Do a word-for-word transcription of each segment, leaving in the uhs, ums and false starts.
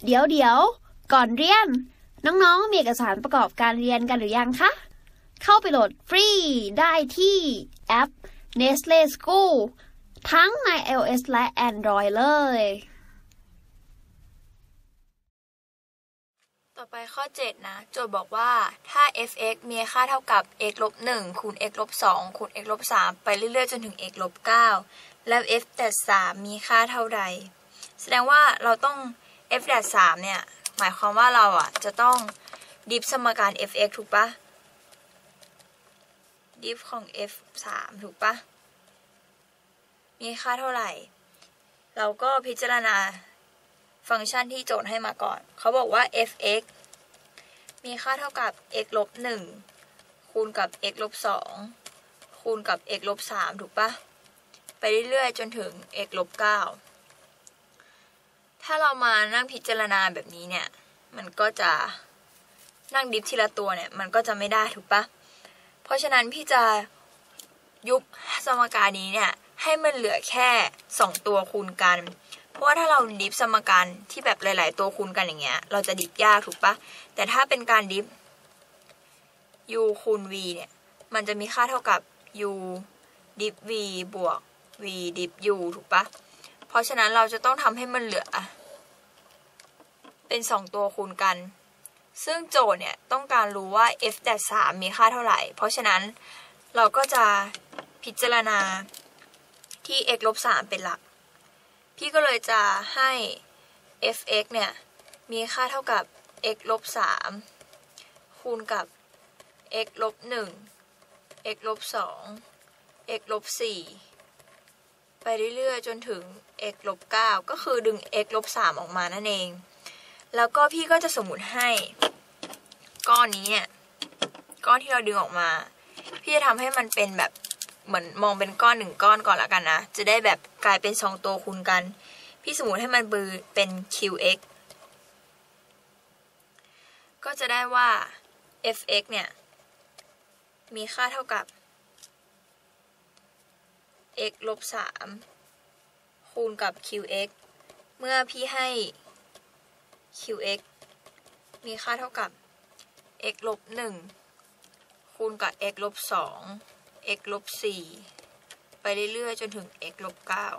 เดี๋ยวเดี๋ยวก่อนเรียนน้องๆมีเอกสารประกอบการเรียนกันหรือยังคะเข้าไปโหลดฟรีได้ที่แอป Nestle School ทั้งใน iOS และ Android เลยต่อไปข้อเจ็ดนะโจทย์บอกว่าถ้า f(x) มีค่าเท่ากับ x ลบหนึ่งคูณ x ลบสองคูณ x ลบสามไปเรื่อยๆจนถึง x ลบเก้าแล้ว f ดัดสามมีค่าเท่าใดแสดงว่าเราต้อง f ดัดสามเนี่ยหมายความว่าเราอ่ะจะต้องดิฟสมการ f(x) ถูกปะดิฟของ f สามถูกปะมีค่าเท่าไหร่เราก็พิจารณาฟังก์ชันที่โจทย์ให้มาก่อนเขาบอกว่า f(x) มีค่าเท่ากับ x ลบหนึ่งคูณกับ x ลบสองคูณกับ x ลบสามถูกปะไปเรื่อยๆจนถึง x ลบเก้าถ้าเรามานั่งพิจารณาแบบนี้เนี่ยมันก็จะนั่งดิฟทีละตัวเนี่ยมันก็จะไม่ได้ถูกปะเพราะฉะนั้นพี่จะยุบสมการนี้เนี่ยให้มันเหลือแค่สองตัวคูณกันเพราะว่าถ้าเราดิฟสมการที่แบบหลายๆตัวคูณกันอย่างเงี้ยเราจะดิฟยากถูกปะแต่ถ้าเป็นการดิฟ u คูณ v เนี่ยมันจะมีค่าเท่ากับ u ดิฟ v บวก v ดิฟ u ถูกปะเพราะฉะนั้นเราจะต้องทำให้มันเหลือเป็นสองตัวคูณกันซึ่งโจทย์เนี่ยต้องการรู้ว่า f ดัดสามมีค่าเท่าไหร่เพราะฉะนั้นเราก็จะพิจารณาที่ x ลบสามเป็นหลักพี่ก็เลยจะให้ f(x) เนี่ยมีค่าเท่ากับ x ลบสามคูณกับ x ลบหนึ่ง x ลบสอง x ลบสี่ไปเรื่อยๆจนถึง x ลบเก้าก็คือดึง x ลบสามออกมานั่นเองแล้วก็พี่ก็จะสมมุติให้ก้อนนี้เนี่ยก้อนที่เราดึงออกมาพี่จะทำให้มันเป็นแบบเหมือนมองเป็นก้อนหนึ่งก้อนก่อนละกันนะจะได้แบบกลายเป็นสองตัวคูณกันพี่สมมุติให้มันเป็น qx ก็จะได้ว่า f(x) เนี่ยมีค่าเท่ากับ x ลบสามคูณกับ qx เมื่อพี่ให้ qx มีค่าเท่ากับ x ลบหนึ่งคูณกับ x ลบสอง x ลบสี่ไปเรื่อยๆจนถึง x ลบเก้า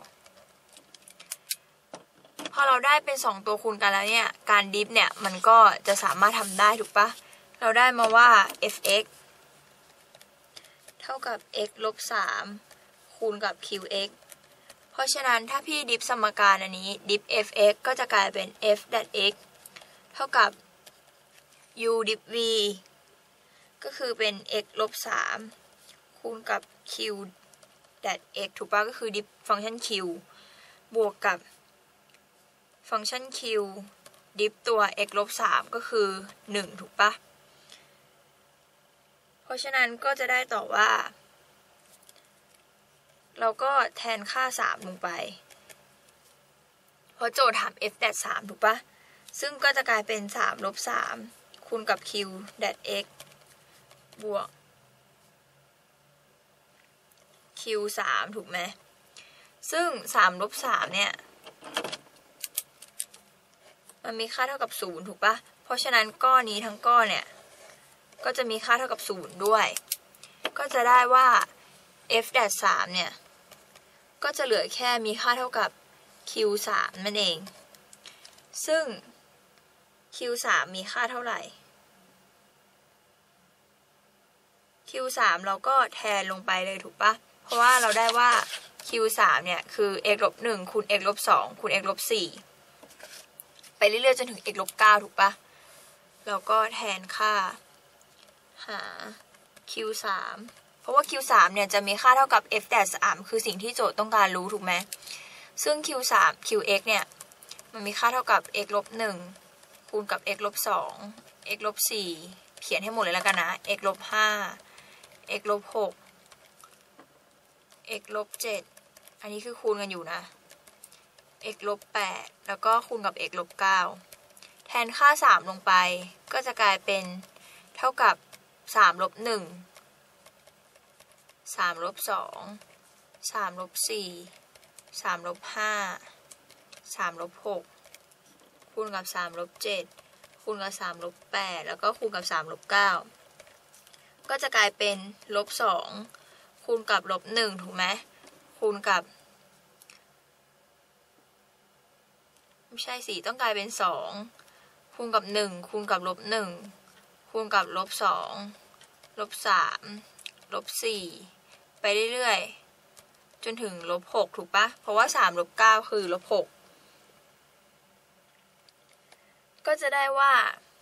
พอเราได้เป็นสองตัวคูณกันแล้วเนี่ยการดิฟเนี่ยมันก็จะสามารถทำได้ถูกปะเราได้มาว่า f(x) เท่ากับ x ลบสามคูณกับ qx เพราะฉะนั้นถ้าพี่ดิฟสมการอันนี้ดิฟ f(x) ก็จะกลายเป็น f ดัด x เท่ากับ u ดิฟ v ก็คือเป็น x ลบสามคูณกับ q ดัด x ถูกปะก็คือดิฟฟังก์ชัน q บวกกับฟังก์ชัน q ดิฟตัว x ลบสามก็คือหนึ่งถูกปะเพราะฉะนั้นก็จะได้ต่อว่าเราก็แทนค่าสามลงไปเพราะโจทย์ถาม f ดัดสามถูกปะซึ่งก็จะกลายเป็นสามลบสามคูณกับ q ดัด x บวก q สามถูกไหมซึ่งสามลบสามเนี่ยมันมีค่าเท่ากับศูนย์ถูกปะเพราะฉะนั้นก้อนนี้ทั้งก้อนเนี่ยก็จะมีค่าเท่ากับศูนย์ด้วยก็จะได้ว่า f ดัดสามเนี่ยก็จะเหลือแค่มีค่าเท่ากับ q สามนั่นเองซึ่ง q สามมีค่าเท่าไหร่ q สามเราก็แทนลงไปเลยถูกปะเพราะว่าเราได้ว่า q สามเนี่ยคือ x ลบหนึ่งคูณ x ลบสองคูณ x ลบสี่ไปเรื่อยๆจนถึง x ลบเก้าถูกปะเราก็แทนค่าหา q สามเพราะว่า q สามเนี่ยจะมีค่าเท่ากับ f ดัดสามคือสิ่งที่โจทย์ต้องการรู้ถูกไหมซึ่ง q สาม qx เนี่ยมันมีค่าเท่ากับ x ลบหนึ่งคูณกับ x ลบสอง x ลบสี่เขียนให้หมดเลยแล้วกันนะ x ลบห้า x ลบหก x ลบเจ็ดอันนี้คือคูณกันอยู่นะ x ลบแปดแล้วก็คูณกับ x ลบเก้าแทนค่าสามลงไปก็จะกลายเป็นเท่ากับสามลบหนึ่ง สามลบสอง สามลบสี่ สามลบห้า สามลบหกคูณกับสามลบเจ็ดคูณกับสามลบแปดแล้วก็คูณกับสามลบเก้าก็จะกลายเป็นลบสองคูณกับลบหนึ่งถูกไหมคูณกับไม่ใช่สี่ต้องกลายเป็นสองคูณกับหนึ่งคูณกับลบหนึ่งคูณกับลบสองลบสามลบสี่ไปเรื่อยๆจนถึงลบหกถูกปะเพราะว่าสามลบเก้าคือลบหกก็จะได้ว่า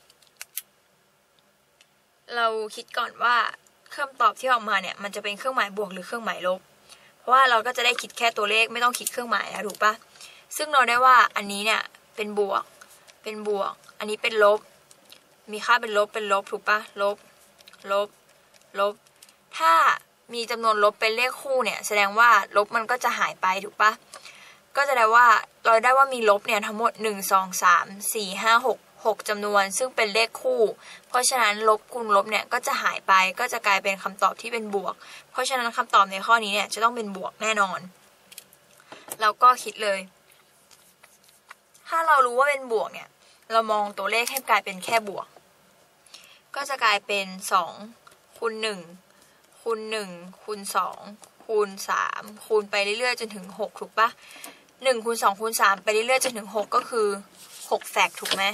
เราคิดก่อนว่าคำตอบที่ออกมาเนี่ยมันจะเป็นเครื่องหมายบวกหรือเครื่องหมายลบเพราะว่าเราก็จะได้คิดแค่ตัวเลขไม่ต้องคิดเครื่องหมายแล้วถูกปะซึ่งเราได้ว่าอันนี้เนี่ยเป็นบวกเป็นบวกอันนี้เป็นลบมีค่าเป็นลบเป็นลบถูกปะลบลบลบถ้ามีจำนวนลบเป็นเลขคู่เนี่ยแสดงว่าลบมันก็จะหายไปถูกปะก็จะได้ว่าเราได้ว่ามีลบเนี่ยทั้งหมดหนึ่ง สอง สาม สี่ ห้า หก หกจำนวนซึ่งเป็นเลขคู่เพราะฉะนั้นลบคูณลบเนี่ยก็จะหายไปก็จะกลายเป็นคำตอบที่เป็นบวกเพราะฉะนั้นคำตอบในข้อนี้เนี่ยจะต้องเป็นบวกแน่นอนแล้วก็คิดเลยถ้าเรารู้ว่าเป็นบวกเนี่ยเรามองตัวเลขให้กลายเป็นแค่บวกก็จะกลายเป็นสองคูณหนึ่งคูณหนึ่งคูณสองคูณสามคูณไปเรื่อยๆจนถึงหกถูกปะหนึ่งคูณสองคูณสามไปเรื่อยๆจนถึงหกก็คือหกแฟกถูกไหม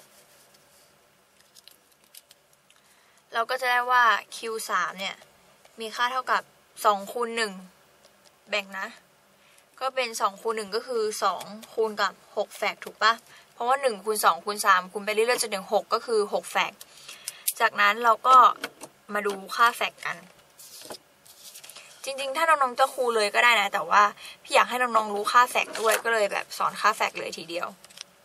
เราก็จะได้ว่า คิว สาม เนี่ยมีค่าเท่ากับสองคูณหนึ่งแบ่งนะก็เป็นสองคูณหนึ่งก็คือสองคูณกับหกแฟกถูกปะเพราะว่าหนึ่งคูณสองคูณสามคูณไปเรื่อยๆจนถึงหกก็คือหกแฟกจากนั้นเราก็มาดูค่าแฟกกันจริงๆถ้าน้องๆจะคูณเลยก็ได้นะแต่ว่าพี่อยากให้น้องๆรู้ค่าแฟกด้วยก็เลยแบบสอนค่าแฟกเลยทีเดียว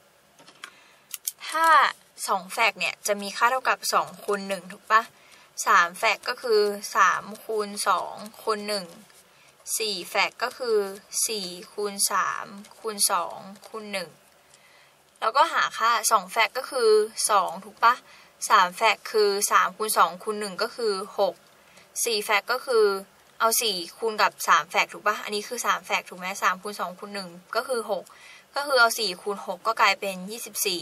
ถ้าสองแฟกเนี่ยจะมีค่าเท่ากับสองคูณหนึ่งถูกปะสามแฟกก็คือสามคูณสองคูณหนึ่งสี่แฟกก็คือสี่คูณสามคูณสองคูณหนึ่งแล้วก็หาค่าสองแฟกก็คือสองถูกปะสามแฟกคือสามคูณสองคูณหนึ่งก็คือหกสี่แฟกก็คือเอาสี่คูณกับสามแฟกถูกปะอันนี้คือสามแฟกถูกไหมสามคูณสองคูณหนึ่งก็คือหกก็คือเอาสี่คูณหกก็กลายเป็นยี่สิบสี่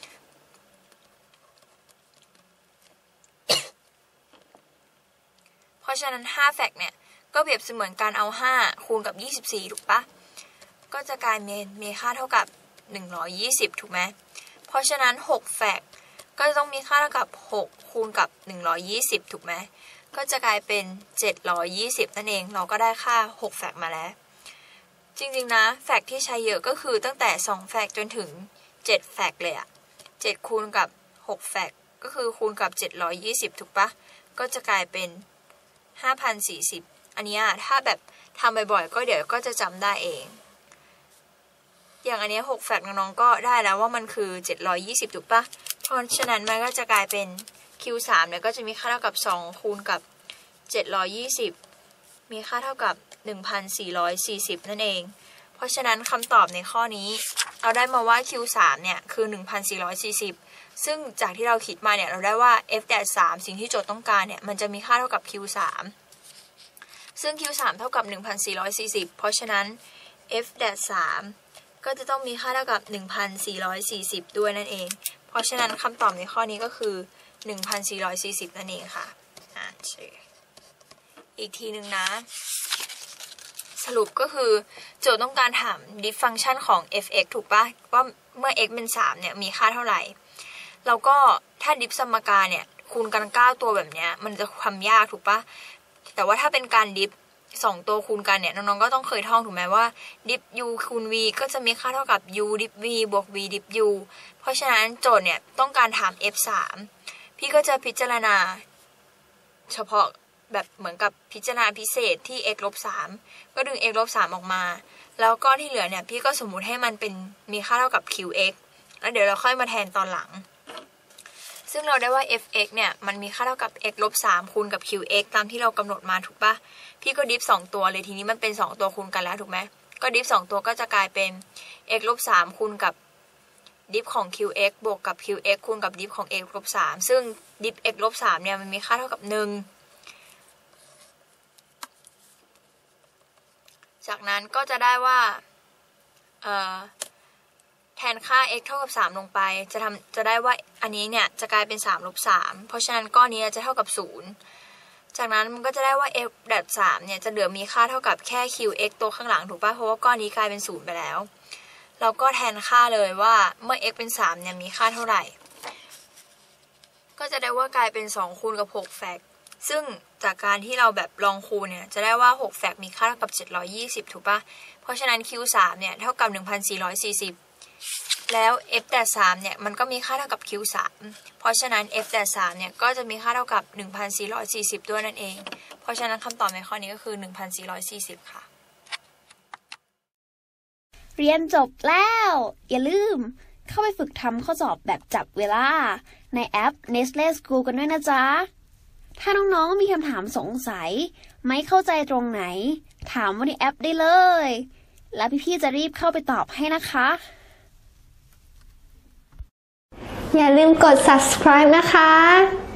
เพราะฉะนั้นห้าแฟกเนี่ยก็เปรียบเสมือนการเอาห้าคูณกับยี่สิบสี่ถูกปะก็จะกลายเป็นมีค่าเท่ากับหนึ่งร้อยยี่สิบถูกไหมเพราะฉะนั้นหกแฟกก็จะต้องมีค่าเท่ากับหกคูณกับหนึ่งร้อยยี่สิบถูกไหมก็จะกลายเป็นเจ็ดร้อยยี่สิบนั่นเองเราก็ได้ค่าหกแฟกมาแล้วจริงๆนะแฟกที่ใช้เยอะก็คือตั้งแต่สองแฟกจนถึงเจ็ดแฟกเลยอะเจ็ดคูณกับหกแฟกก็คือคูณกับเจ็ดร้อยยี่สิบถูกปะก็จะกลายเป็นห้าพันสี่สิบอันนี้ถ้าแบบทำบ่อยๆก็เดี๋ยวก็จะจำได้เองอย่างอันนี้หกแฟกน้องๆก็ได้แล้วว่ามันคือเจ็ดร้อยยี่สิบถูกปะเพราะฉะนั้นมันก็จะกลายเป็น คิว สาม เนี่ยก็จะมีค่าเท่ากับสองคูณกับเจ็ดร้อยยี่สิบมีค่าเท่ากับ หนึ่งพันสี่ร้อยสี่สิบ นั่นเองเพราะฉะนั้นคำตอบในข้อนี้เราได้มาว่า คิว สาม เนี่ยคือ หนึ่งพันสี่ร้อยสี่สิบ ซึ่งจากที่เราคิดมาเนี่ยเราได้ว่า เอฟ สาม สิ่งที่โจทย์ต้องการเนี่ยมันจะมีค่าเท่ากับ คิว สาม ซึ่ง คิว สาม เท่ากับ หนึ่งพันสี่ร้อยสี่สิบ เพราะฉะนั้น เอฟ สาม ก็จะต้องมีค่าเท่ากับ หนึ่งพันสี่ร้อยสี่สิบ ด้วยนั่นเองเพราะฉะนั้นคำตอบในข้อนี้ก็คือ หนึ่งพันสี่ร้อยสี่สิบ นั่นเองค่ะอ่านชื่ออีกทีหนึ่งนะสรุปก็คือโจทย์ต้องการถาม diff function ของ f(x) ถูกปะว่าเมื่อ x เป็นสามเนี่ยมีค่าเท่าไหร่แล้วก็ถ้า diff สมการเนี่ยคูณกันเก้าตัวแบบเนี้ยมันจะทำยากถูกปะแต่ว่าถ้าเป็นการ diff สองตัวคูณกันเนี่ยน้องๆก็ต้องเคยท่องถูกไหมว่า diff u คูณ v ก็จะมีค่าเท่ากับ u diff v บวก v diff u เพราะฉะนั้นโจทย์เนี่ยต้องการถาม f สามพี่ก็จะพิจารณาเฉพาะแบบเหมือนกับพิจารณาพิเศษที่ x ลบสามก็ดึง x ลบสามออกมาแล้วก็ที่เหลือเนี่ยพี่ก็สมมุติให้มันเป็นมีค่าเท่ากับ qx แล้วเดี๋ยวเราค่อยมาแทนตอนหลังซึ่งเราได้ว่า f(x) เนี่ยมันมีค่าเท่ากับ x ลบสามคูณกับ qx ตามที่เรากำหนดมาถูกปะพี่ก็ดิฟสองตัวเลยทีนี้มันเป็นสองตัวคูณกันแล้วถูกไหมก็ดิฟสองตัวก็จะกลายเป็น x ลบสามคูณกับดิฟของ qx บวกกับ qx คูณกับดิฟของ x ลบสามซึ่งดิฟ x ลบสามเนี่ยมันมีค่าเท่ากับหนึ่งจากนั้นก็จะได้ว่าเอ่อแทนค่า x เท่ากับสามลงไปจะทำจะได้ว่าอันนี้เนี่ยจะกลายเป็นสามลบสามเพราะฉะนั้นก้อนนี้จะเท่ากับศูนย์จากนั้นมันก็จะได้ว่า f ดัดสามเนี่ยจะเหลือมีค่าเท่ากับแค่ qx ตัวข้างหลังถูกป่ะเพราะว่าก้อนนี้กลายเป็นศูนย์ไปแล้วเราก็แทนค่าเลยว่าเมื่อ x เป็นสามเนี่ยมีค่าเท่าไหร่ก็จะได้ว่ากลายเป็นสองคูณกับหกแฟกซึ่งจากการที่เราแบบลองคูณเนี่ยจะได้ว่าหกแฟกมีค่าเท่ากับเจ็ดร้อยยี่สิบถูกป่ะเพราะฉะนั้น q สามเนี่ยเท่ากับ หนึ่งพันสี่ร้อยสี่สิบ แล้ว f ดัดสามเนี่ยมันก็มีค่าเท่ากับ q สามเพราะฉะนั้น f ดัดสามเนี่ยก็จะมีค่าเท่ากับ หนึ่งพันสี่ร้อยสี่สิบ ด้วยนั่นเองเพราะฉะนั้นคำตอบในข้อนี้ก็คือ หนึ่งพันสี่ร้อยสี่สิบ ค่ะเรียนจบแล้วอย่าลืมเข้าไปฝึกทำข้อสอบแบบจับเวลาในแอป Nestle School กันด้วยนะจ๊ะถ้าน้องๆมีคำถามสงสัยไม่เข้าใจตรงไหนถามว่าในแอปได้เลยแล้วพี่ๆจะรีบเข้าไปตอบให้นะคะอย่าลืมกด ซับสไครบ์ นะคะ